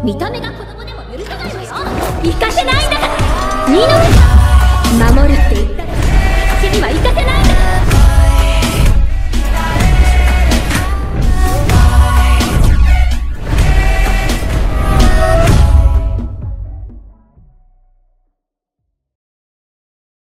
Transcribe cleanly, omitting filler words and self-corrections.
見た目が子供でも許さないわよ。行かせないんだから。見逃